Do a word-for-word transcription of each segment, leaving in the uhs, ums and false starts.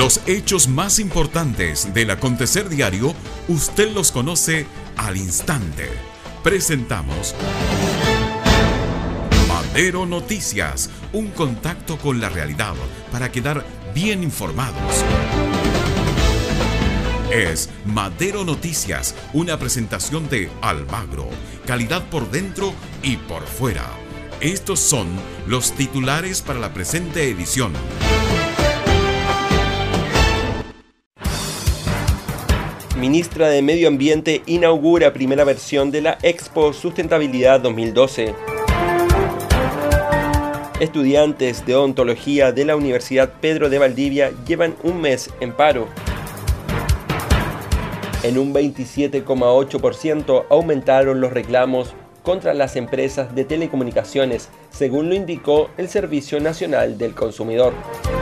Los hechos más importantes del acontecer diario, usted los conoce al instante. Presentamos Madero Noticias, un contacto con la realidad para quedar bien informados. Es Madero Noticias, una presentación de Almagro, calidad por dentro y por fuera. Estos son los titulares para la presente edición. Ministra de Medio Ambiente inaugura primera versión de la Expo Sustentabilidad dos mil doce. Estudiantes de odontología de la Universidad Pedro de Valdivia llevan un mes en paro. En un veintisiete coma ocho por ciento aumentaron los reclamos contra las empresas de telecomunicaciones, según lo indicó el Servicio Nacional del Consumidor.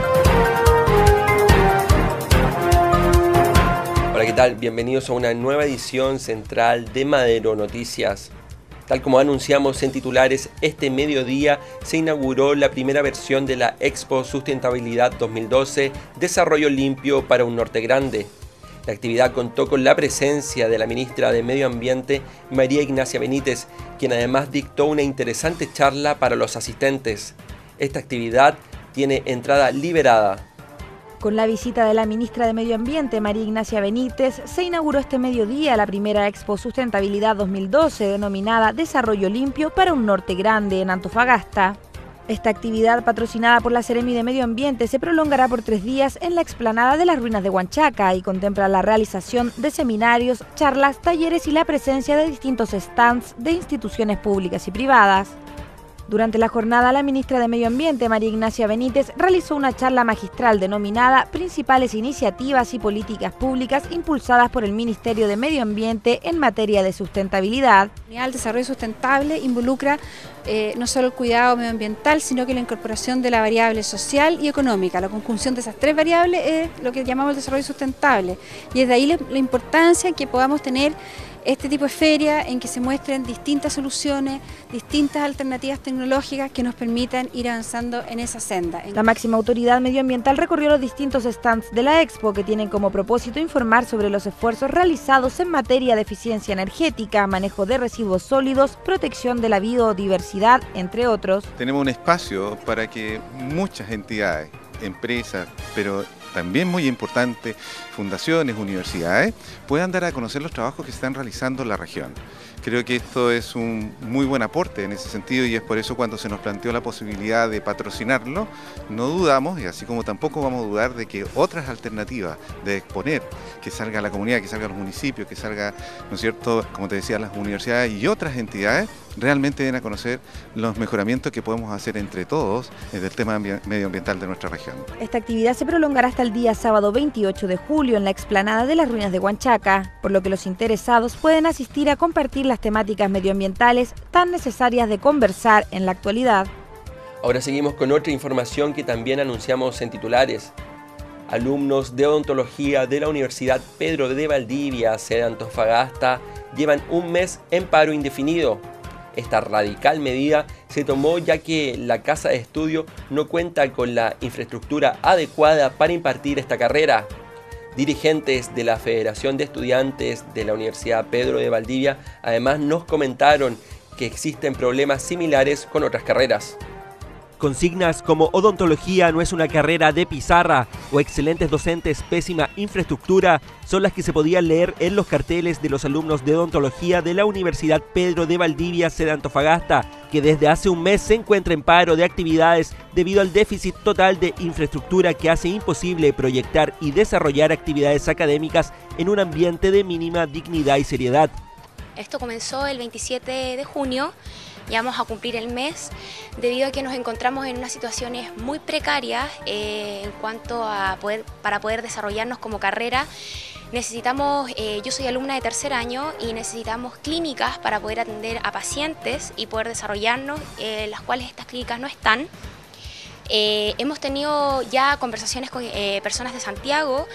Hola, ¿qué tal? Bienvenidos a una nueva edición central de Madero Noticias. Tal como anunciamos en titulares, este mediodía se inauguró la primera versión de la Expo Sustentabilidad dos mil doce, Desarrollo Limpio para un Norte Grande. La actividad contó con la presencia de la ministra de Medio Ambiente, María Ignacia Benítez, quien además dictó una interesante charla para los asistentes. Esta actividad tiene entrada liberada. Con la visita de la ministra de Medio Ambiente, María Ignacia Benítez, se inauguró este mediodía la primera Expo Sustentabilidad dos mil doce, denominada Desarrollo Limpio para un Norte Grande, en Antofagasta. Esta actividad, patrocinada por la Seremi de Medio Ambiente, se prolongará por tres días en la explanada de las ruinas de Huanchaca y contempla la realización de seminarios, charlas, talleres y la presencia de distintos stands de instituciones públicas y privadas. Durante la jornada, la ministra de Medio Ambiente, María Ignacia Benítez, realizó una charla magistral denominada Principales iniciativas y políticas públicas impulsadas por el Ministerio de Medio Ambiente en materia de sustentabilidad. El desarrollo sustentable involucra eh, no solo el cuidado medioambiental, sino que la incorporación de la variable social y económica. La conjunción de esas tres variables es lo que llamamos el desarrollo sustentable. Y es de ahí la, la importancia que podamos tener este tipo de feria en que se muestren distintas soluciones, distintas alternativas tecnológicas que nos permitan ir avanzando en esa senda. La máxima autoridad medioambiental recorrió los distintos stands de la Expo, que tienen como propósito informar sobre los esfuerzos realizados en materia de eficiencia energética, manejo de residuos sólidos, protección de la biodiversidad, entre otros. Tenemos un espacio para que muchas entidades, empresas, pero también muy importante, fundaciones, universidades, puedan dar a conocer los trabajos que se están realizando en la región. Creo que esto es un muy buen aporte en ese sentido y es por eso cuando se nos planteó la posibilidad de patrocinarlo, no dudamos, y así como tampoco vamos a dudar de que otras alternativas de exponer, que salga la comunidad, que salga los municipios, que salga, ¿no es cierto?, como te decía, las universidades y otras entidades, realmente den a conocer los mejoramientos que podemos hacer entre todos desde el tema medioambiental de nuestra región. Esta actividad se prolongará hasta el día sábado veintiocho de julio en la explanada de las ruinas de Huanchaca, por lo que los interesados pueden asistir a compartir las temáticas medioambientales tan necesarias de conversar en la actualidad. Ahora seguimos con otra información que también anunciamos en titulares. Alumnos de odontología de la Universidad Pedro de Valdivia, sede de Antofagasta, llevan un mes en paro indefinido. Esta radical medida se tomó ya que la casa de estudio no cuenta con la infraestructura adecuada para impartir esta carrera. Dirigentes de la Federación de Estudiantes de la Universidad Pedro de Valdivia además nos comentaron que existen problemas similares con otras carreras. Consignas como odontología no es una carrera de pizarra o excelentes docentes, pésima infraestructura son las que se podían leer en los carteles de los alumnos de odontología de la Universidad Pedro de Valdivia, sede Antofagasta, que desde hace un mes se encuentra en paro de actividades debido al déficit total de infraestructura que hace imposible proyectar y desarrollar actividades académicas en un ambiente de mínima dignidad y seriedad. Esto comenzó el veintisiete de junio. Ya vamos a cumplir el mes debido a que nos encontramos en unas situaciones muy precarias eh, en cuanto a poder, para poder desarrollarnos como carrera. Necesitamos, eh, yo soy alumna de tercer año y necesitamos clínicas para poder atender a pacientes y poder desarrollarnos, eh, las cuales estas clínicas no están. Eh, hemos tenido ya conversaciones con eh, personas de Santiago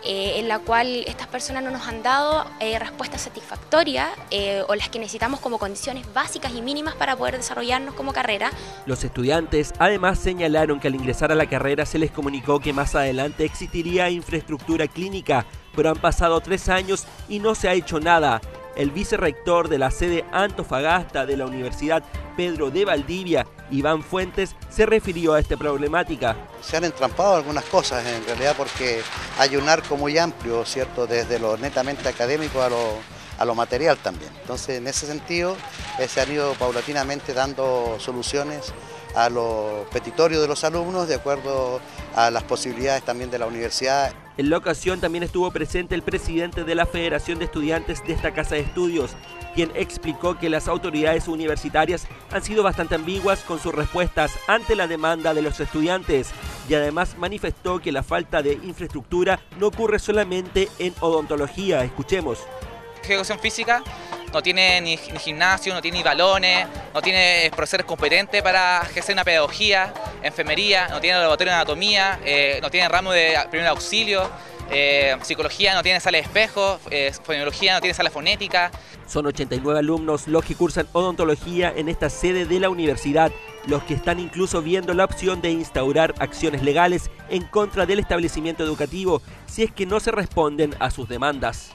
eh, en la cual estas personas no nos han dado eh, respuestas satisfactorias eh, o las que necesitamos como condiciones básicas y mínimas para poder desarrollarnos como carrera. Los estudiantes además señalaron que al ingresar a la carrera se les comunicó que más adelante existiría infraestructura clínica, pero han pasado tres años y no se ha hecho nada. El vicerrector de la sede Antofagasta de la Universidad Pedro de Valdivia, Iván Fuentes, se refirió a esta problemática. Se han entrampado algunas cosas en realidad porque hay un arco muy amplio, ¿cierto? Desde lo netamente académico a lo, a lo material también. Entonces, en ese sentido, eh, se han ido paulatinamente dando soluciones a los petitorios de los alumnos de acuerdo a las posibilidades también de la universidad. En la ocasión también estuvo presente el presidente de la Federación de Estudiantes de esta Casa de Estudios, quien explicó que las autoridades universitarias han sido bastante ambiguas con sus respuestas ante la demanda de los estudiantes y además manifestó que la falta de infraestructura no ocurre solamente en odontología. Escuchemos. Educación física no tiene ni, ni gimnasio, no tiene ni balones, no tiene profesores competentes para ejercer una pedagogía, enfermería, no tiene laboratorio de anatomía, eh, no tiene ramo de primer auxilio, eh, psicología no tiene sala de espejo, eh, fonología no tiene sala fonética. Son ochenta y nueve alumnos los que cursan odontología en esta sede de la universidad, los que están incluso viendo la opción de instaurar acciones legales en contra del establecimiento educativo si es que no se responden a sus demandas.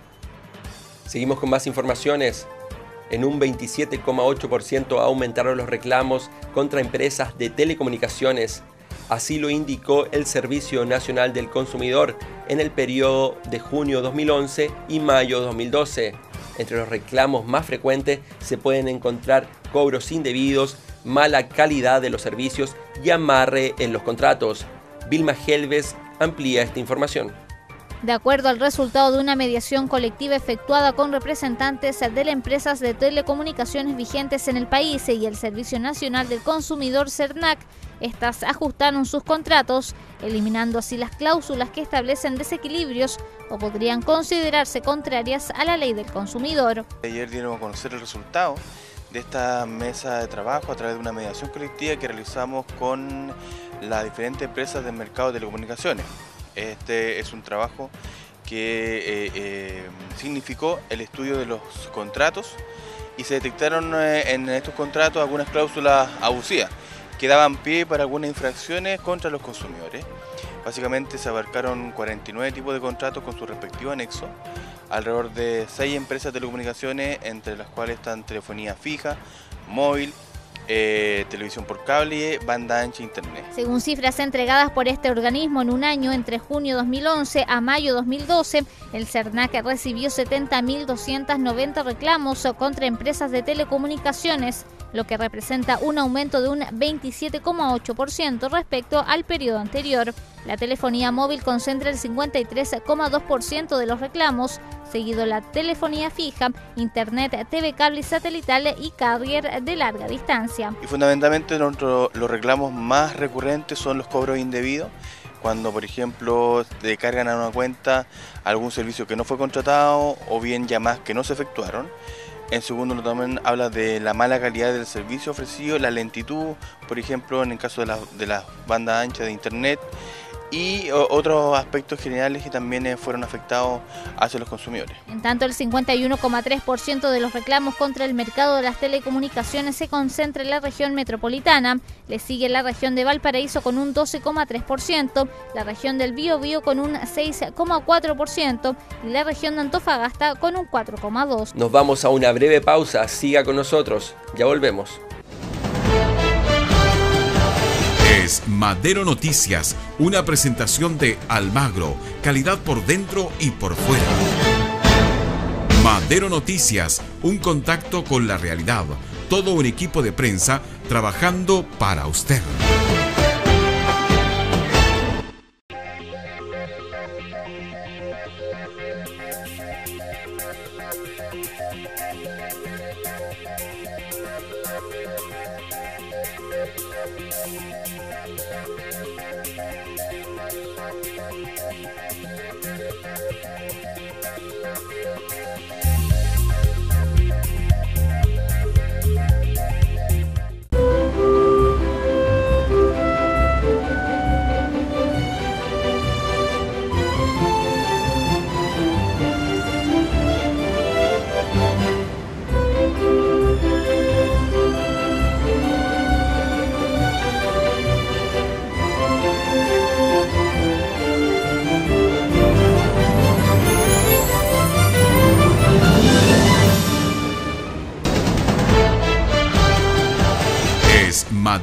Seguimos con más informaciones. En un veintisiete coma ocho por ciento aumentaron los reclamos contra empresas de telecomunicaciones. Así lo indicó el Servicio Nacional del Consumidor en el periodo de junio dos mil once y mayo dos mil doce. Entre los reclamos más frecuentes se pueden encontrar cobros indebidos, mala calidad de los servicios y amarre en los contratos. Vilma Helves amplía esta información. De acuerdo al resultado de una mediación colectiva efectuada con representantes de las empresas de telecomunicaciones vigentes en el país y el Servicio Nacional del Consumidor CERNAC, estas ajustaron sus contratos, eliminando así las cláusulas que establecen desequilibrios o podrían considerarse contrarias a la ley del consumidor. Ayer dieron a conocer el resultado de esta mesa de trabajo a través de una mediación colectiva que realizamos con las diferentes empresas del mercado de telecomunicaciones. Este es un trabajo que eh, eh, significó el estudio de los contratos y se detectaron eh, en estos contratos algunas cláusulas abusivas que daban pie para algunas infracciones contra los consumidores. Básicamente se abarcaron cuarenta y nueve tipos de contratos con su respectivo anexo, alrededor de seis empresas de telecomunicaciones, entre las cuales están telefonía fija, móvil, Eh, televisión por cable, banda ancha e internet. Según cifras entregadas por este organismo en un año entre junio dos mil once a mayo dos mil doce, el CERNAC recibió setenta mil doscientos noventa reclamos contra empresas de telecomunicaciones, lo que representa un aumento de un veintisiete coma ocho por ciento respecto al periodo anterior. La telefonía móvil concentra el cincuenta y tres coma dos por ciento de los reclamos, seguido la telefonía fija, internet, T V cable y satelital y carrier de larga distancia. Y fundamentalmente los reclamos más recurrentes son los cobros indebidos, cuando por ejemplo te cargan a una cuenta algún servicio que no fue contratado o bien llamadas que no se efectuaron. En segundo también habla de la mala calidad del servicio ofrecido, la lentitud, por ejemplo en el caso de las de la bandas anchas de internet, y otros aspectos generales que también fueron afectados hacia los consumidores. En tanto, el cincuenta y uno coma tres por ciento de los reclamos contra el mercado de las telecomunicaciones se concentra en la región metropolitana. Le sigue la región de Valparaíso con un doce coma tres por ciento, la región del Biobío con un seis coma cuatro por ciento y la región de Antofagasta con un cuatro coma dos por ciento. Nos vamos a una breve pausa, siga con nosotros, ya volvemos. Es Madero Noticias, una presentación de Almagro, calidad por dentro y por fuera. Madero Noticias, un contacto con la realidad, todo un equipo de prensa trabajando para usted.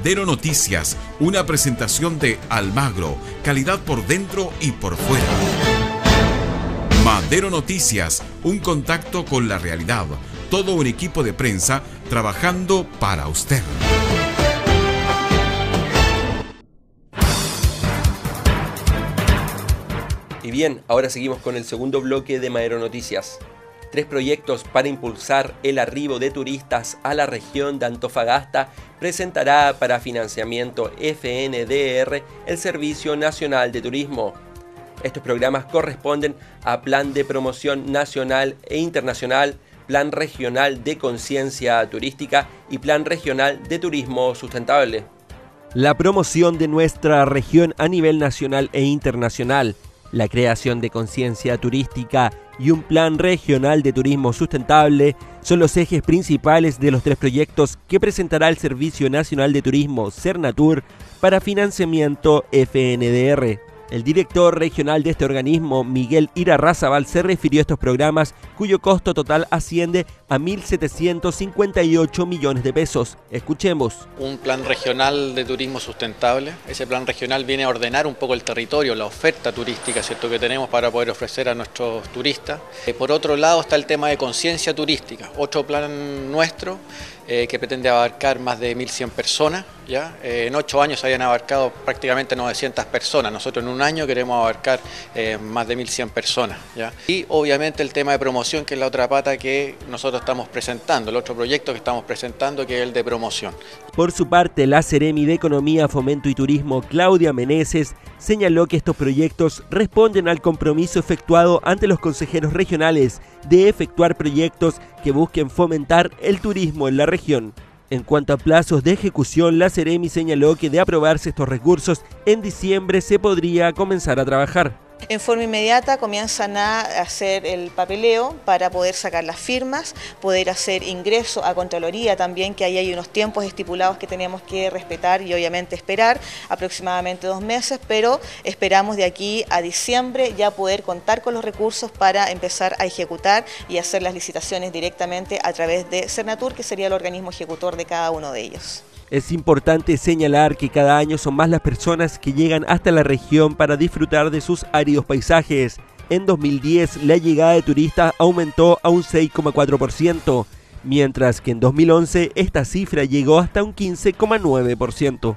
Madero Noticias, una presentación de Almagro, calidad por dentro y por fuera. Madero Noticias, un contacto con la realidad, todo un equipo de prensa trabajando para usted. Y bien, ahora seguimos con el segundo bloque de Madero Noticias. Tres proyectos para impulsar el arribo de turistas a la región de Antofagasta presentará para financiamiento F N D R el Servicio Nacional de Turismo. Estos programas corresponden a Plan de Promoción Nacional e Internacional, Plan Regional de Conciencia Turística y Plan Regional de Turismo Sustentable. La promoción de nuestra región a nivel nacional e internacional, la creación de conciencia turística y un plan regional de turismo sustentable son los ejes principales de los tres proyectos que presentará el Servicio Nacional de Turismo, Sernatur, para financiamiento F N D R. El director regional de este organismo, Miguel Irarrázaval, se refirió a estos programas cuyo costo total asciende a mil setecientos cincuenta y ocho millones de pesos. Escuchemos. Un plan regional de turismo sustentable. Ese plan regional viene a ordenar un poco el territorio, la oferta turística, ¿cierto?, que tenemos para poder ofrecer a nuestros turistas. Eh, por otro lado está el tema de conciencia turística, otro plan nuestro eh, que pretende abarcar más de mil cien personas. ¿Ya? Eh, en ocho años se habían abarcado prácticamente novecientas personas. Nosotros en un año queremos abarcar eh, más de mil cien personas. ¿Ya? Y obviamente el tema de promoción, que es la otra pata que nosotros estamos presentando, el otro proyecto que estamos presentando, que es el de promoción. Por su parte, la Seremi de Economía, Fomento y Turismo, Claudia Meneses, señaló que estos proyectos responden al compromiso efectuado ante los consejeros regionales de efectuar proyectos que busquen fomentar el turismo en la región. En cuanto a plazos de ejecución, la Seremi señaló que de aprobarse estos recursos, en diciembre se podría comenzar a trabajar. En forma inmediata comienzan a hacer el papeleo para poder sacar las firmas, poder hacer ingreso a Contraloría también, que ahí hay unos tiempos estipulados que tenemos que respetar y obviamente esperar, aproximadamente dos meses, pero esperamos de aquí a diciembre ya poder contar con los recursos para empezar a ejecutar y hacer las licitaciones directamente a través de Sernatur, que sería el organismo ejecutor de cada uno de ellos. Es importante señalar que cada año son más las personas que llegan hasta la región para disfrutar de sus áridos paisajes. En dos mil diez la llegada de turistas aumentó a un seis coma cuatro por ciento, mientras que en dos mil once esta cifra llegó hasta un quince coma nueve por ciento.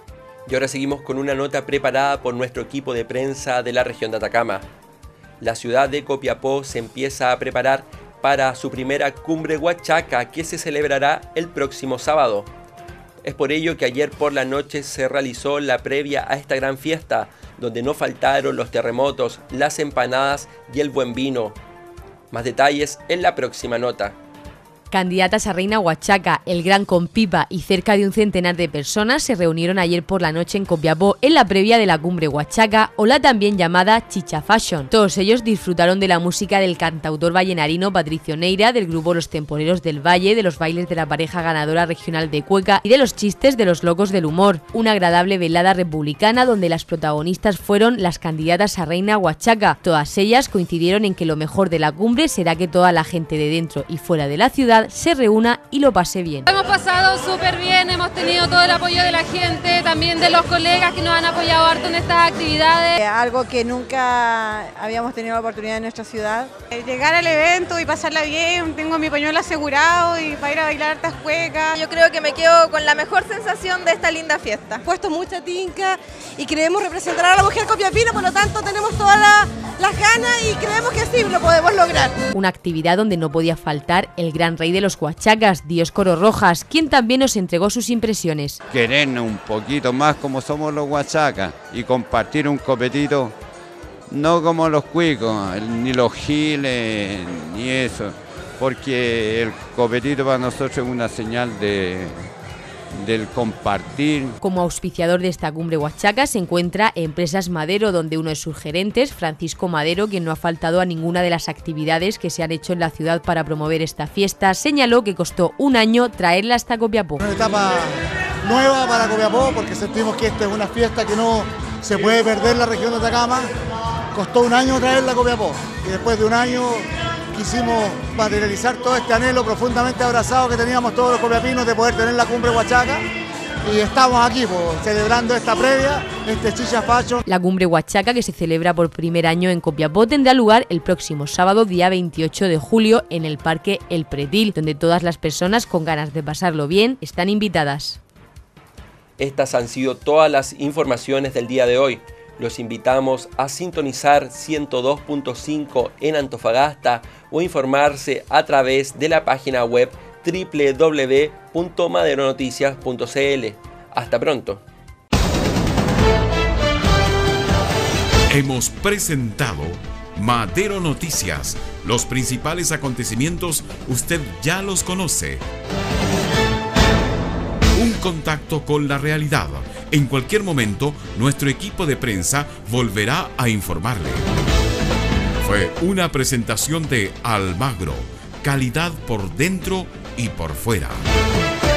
Y ahora seguimos con una nota preparada por nuestro equipo de prensa de la región de Atacama. La ciudad de Copiapó se empieza a preparar para su primera cumbre Huachaca, que se celebrará el próximo sábado. Es por ello que ayer por la noche se realizó la previa a esta gran fiesta, donde no faltaron los terremotos, las empanadas y el buen vino. Más detalles en la próxima nota. Candidatas a Reina Huachaca, el Gran Compipa y cerca de un centenar de personas se reunieron ayer por la noche en Copiapó en la previa de la cumbre Huachaca, o la también llamada Chicha Fashion. Todos ellos disfrutaron de la música del cantautor vallenarino Patricio Neira, del grupo Los Temporeros del Valle, de los bailes de la pareja ganadora regional de Cueca y de los chistes de los locos del humor. Una agradable velada republicana donde las protagonistas fueron las candidatas a Reina Huachaca. Todas ellas coincidieron en que lo mejor de la cumbre será que toda la gente de dentro y fuera de la ciudad se reúna y lo pase bien. Hemos pasado súper bien, hemos tenido todo el apoyo de la gente, también de los colegas que nos han apoyado harto en estas actividades. Eh, algo que nunca habíamos tenido la oportunidad en nuestra ciudad. Eh, llegar al evento y pasarla bien, tengo mi pañuelo asegurado y para ir a bailar hartas cuecas. Yo creo que me quedo con la mejor sensación de esta linda fiesta. Hemos puesto mucha tinca y queremos representar a la mujer copiapina, por lo tanto tenemos todas la, las ganas y creemos que sí lo podemos lograr. Una actividad donde no podía faltar el gran rey de los huachacas, Dioscoro Rojas, quien también nos entregó sus impresiones. Querernos un poquito más como somos los huachacas y compartir un copetito, no como los cuicos, ni los giles, ni eso, porque el copetito para nosotros es una señal de... del compartir. Como auspiciador de esta cumbre Huachaca se encuentra Empresas Madero, donde uno de sus gerentes, Francisco Madero, quien no ha faltado a ninguna de las actividades que se han hecho en la ciudad para promover esta fiesta, señaló que costó un año traerla hasta Copiapó. Una etapa nueva para Copiapó, porque sentimos que esta es una fiesta que no se puede perder en la región de Atacama. Costó un año traerla a Copiapó y después de un año quisimos materializar todo este anhelo profundamente abrazado que teníamos todos los copiapinos de poder tener la cumbre Huachaca y estamos aquí pues, celebrando esta previa, este Chicha Fashion. La cumbre Huachaca, que se celebra por primer año en Copiapó, tendrá lugar el próximo sábado, día veintiocho de julio, en el Parque El Pretil, donde todas las personas con ganas de pasarlo bien están invitadas. Estas han sido todas las informaciones del día de hoy. Los invitamos a sintonizar ciento dos punto cinco en Antofagasta o informarse a través de la página web doble u doble u doble u punto maderonoticias punto c l. Hasta pronto. Hemos presentado Madero Noticias. Los principales acontecimientos usted ya los conoce. Un contacto con la realidad. En cualquier momento, nuestro equipo de prensa volverá a informarle. Fue una presentación de Almagro. Calidad por dentro y por fuera.